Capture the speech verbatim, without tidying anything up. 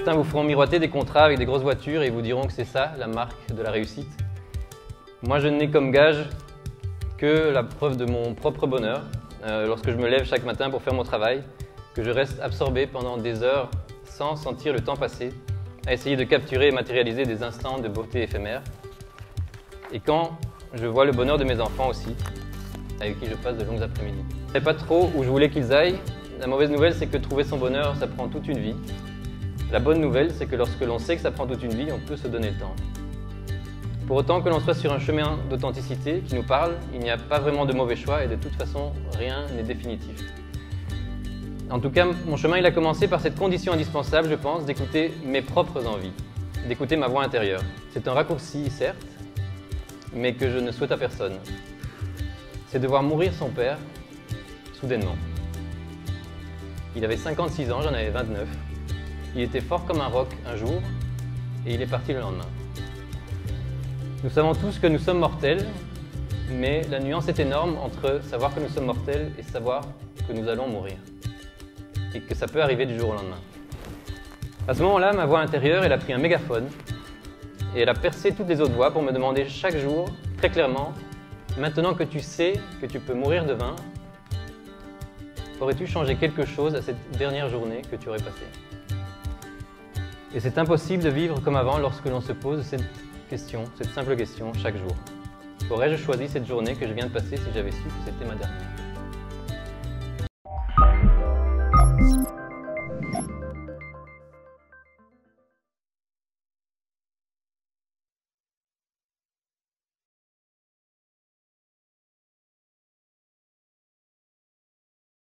Certains vous feront miroiter des contrats avec des grosses voitures et vous diront que c'est ça la marque de la réussite. Moi, je n'ai comme gage que la preuve de mon propre bonheur euh, lorsque je me lève chaque matin pour faire mon travail, que je reste absorbé pendant des heures sans sentir le temps passer, à essayer de capturer et matérialiser des instants de beauté éphémère. Et quand je vois le bonheur de mes enfants aussi, avec qui je passe de longues après-midi. Je ne sais pas trop où je voulais qu'ils aillent. La mauvaise nouvelle, c'est que trouver son bonheur, ça prend toute une vie. La bonne nouvelle, c'est que lorsque l'on sait que ça prend toute une vie, on peut se donner le temps. Pour autant que l'on soit sur un chemin d'authenticité qui nous parle, il n'y a pas vraiment de mauvais choix et de toute façon, rien n'est définitif. En tout cas, mon chemin il a commencé par cette condition indispensable, je pense, d'écouter mes propres envies, d'écouter ma voix intérieure. C'est un raccourci, certes, mais que je ne souhaite à personne. C'est de voir mourir son père, soudainement. Il avait cinquante-six ans, j'en avais vingt-neuf. Il était fort comme un roc un jour, et il est parti le lendemain. Nous savons tous que nous sommes mortels, mais la nuance est énorme entre savoir que nous sommes mortels et savoir que nous allons mourir. Et que ça peut arriver du jour au lendemain. À ce moment-là, ma voix intérieure, elle a pris un mégaphone, et elle a percé toutes les autres voix pour me demander chaque jour, très clairement, maintenant que tu sais que tu peux mourir de faim, aurais-tu changé quelque chose à cette dernière journée que tu aurais passée? Et c'est impossible de vivre comme avant lorsque l'on se pose cette question, cette simple question, chaque jour. Aurais-je choisi cette journée que je viens de passer si j'avais su que c'était ma dernière?